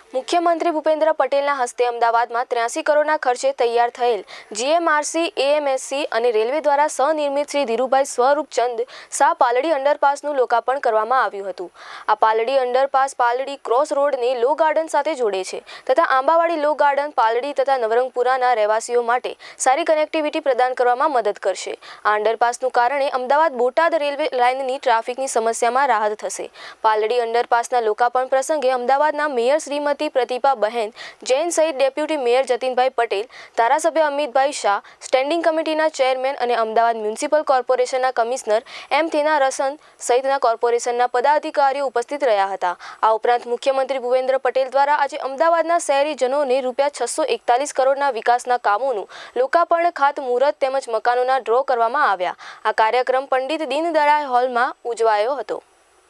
મુખ્યમંત્રી ભૂપેન્દ્ર પટેલના હસ્તે અમદાવાદમાં 83 કરોડના ખર્ચે તૈયાર થયેલ જીએમઆરસી, એએમએસસી અને રેલવે દ્વારા સહનિર્મિત શ્રી ધીરુભાઈ સ્વરૂપચંદ શાહ પાલડી અંડરપાસનું લોકાર્પણ કરવામાં આવ્યું હતું। આ પાલડી અંડરપાસ પાલડી ક્રોસ રોડને લો ગાર્ડન સાથે જોડે છે તથા આંબાવાડી લો ગાર્ડન પાલડી તથા નવરંગપુરાના રહેવાસીઓ માટે સારી કનેક્ટિવિટી પ્રદાન કરવામાં મદદ કરશે। આ અંડરપાસનું કારણે અમદાવાદ બોટાદ રેલવે લાઇનની ટ્રાફિકની સમસ્યામાં રાહત થશે। પાલડી અંડરપાસના લોકાર્પણ પ્રસંગે અમદાવાદના મેયર શ્રીમતી प्रतिभा बहन जैन सहित डेप्यूटी मेयर जतिन भाई पटेल, धारासभ्य अमित भाई शाह, स्टेन्डिंग कमिटीना चेरमेन और अमदावाद म्युनिसिपल कॉर्पोरेशनना कमिश्नर एम थेना रसन सहितना कॉर्पोरेशनना पदाधिकारीओ उपस्थित रह्या हता। आ उपरांत मुख्यमंत्री भूपेन्द्र पटेल द्वारा आज अमदावादना शहेरीजनोने ₹641 करोड़ना विकासना कामोनुं लोकार्पण, खातमुहूर्त तेमज मकानोना ड्रो करवामां आव्या। आ कार्यक्रम पंडित दीनदयाळ हॉलमां उजवायो हतो।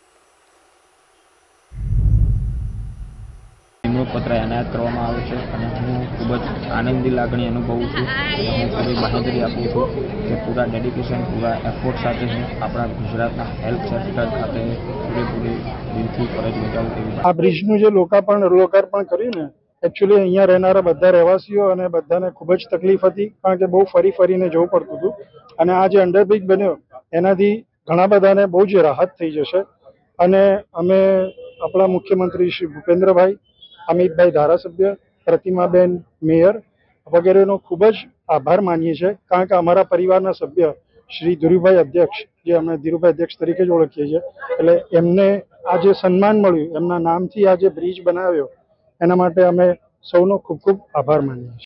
पत्र एनायत करवामां आव्यो छे अने हूँ खूब ज आनंदी लागणी अनुभवुं छुं। हूँ पूरी बाहेंधरी आपું છું કે पूरा डेडिकेशन, पूरा एफर्ट साथे हूँ आपणा गुजरातना हेल्थ सेक्टर खाते पूरेपूरी दिलथी फरज बजावुं तेवी। आ ब्रिजनुं जे लोकार्पण कर्युं ने एक्चुअली अहींया रहेनारा बधा રહેવાસીઓ અને બધાને ખૂબ જ તકલીફ હતી, કારણ કે બહુ ફરીને જવું પડતું હતું અને આ જે અંડરબ્રિજ બન્યો એનાથી ઘણા બધાને બહુ જ રાહત થઈ જશે અને અમે આપણા મુખ્યમંત્રી શ્રી ભૂપેન્દ્રભાઈ, અમિતભાઈ ધારાસભ્ય, પ્રતિમાબેન મેયર વગેરેનો ખૂબ જ આભાર માનીએ છીએ, કારણ કે અમારા પરિવારના સભ્ય શ્રી ધીરુભાઈ અધ્યક્ષ, જે અમે ધીરુભાઈ અધ્યક્ષ તરીકે જ ઓળખીએ છીએ, એટલે એમને આ જે સન્માન મળ્યું, એમના નામથી આ જે બ્રિજ બનાવ્યો એના માટે અમે સૌનો ખૂબ ખૂબ આભાર માનીએ છીએ।